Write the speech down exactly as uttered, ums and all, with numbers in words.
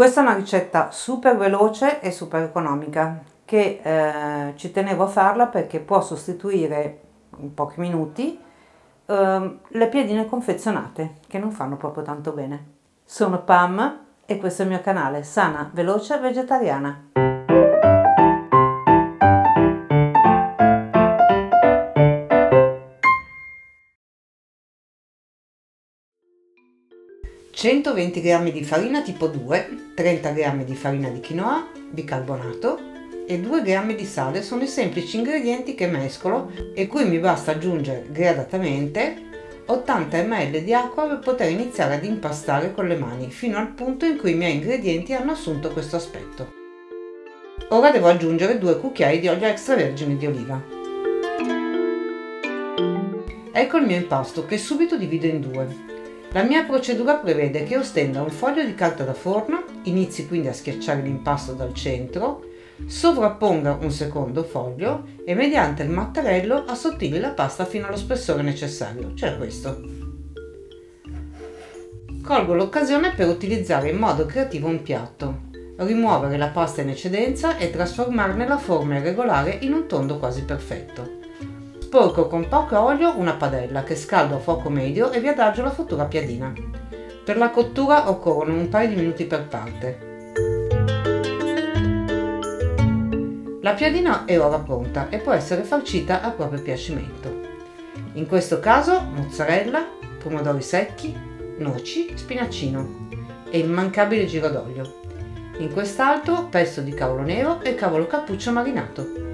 Questa è una ricetta super veloce e super economica che eh, ci tenevo a farla perché può sostituire in pochi minuti eh, le piadine confezionate che non fanno proprio tanto bene. Sono Pam e questo è il mio canale Sana, Veloce, Vegetariana. centoventi grammi di farina tipo due, trenta grammi di farina di quinoa, bicarbonato e due grammi di sale sono i semplici ingredienti che mescolo e cui mi basta aggiungere gradatamente ottanta millilitri di acqua per poter iniziare ad impastare con le mani fino al punto in cui i miei ingredienti hanno assunto questo aspetto. Ora devo aggiungere due cucchiai di olio extravergine di oliva. Ecco il mio impasto che subito divido in due. La mia procedura prevede che io stenda un foglio di carta da forno, inizi quindi a schiacciare l'impasto dal centro, sovrapponga un secondo foglio e mediante il mattarello assottigli la pasta fino allo spessore necessario, cioè questo. Colgo l'occasione per utilizzare in modo creativo un piatto, rimuovere la pasta in eccedenza e trasformarne la forma irregolare in un tondo quasi perfetto. Sporco con poco olio una padella che scaldo a fuoco medio e vi adagio la fottura piadina. Per la cottura occorrono un paio di minuti per parte. La piadina è ora pronta e può essere farcita a proprio piacimento. In questo caso mozzarella, pomodori secchi, noci, spinaccino e immancabile giro d'olio. In quest'altro pesto di cavolo nero e cavolo cappuccio marinato.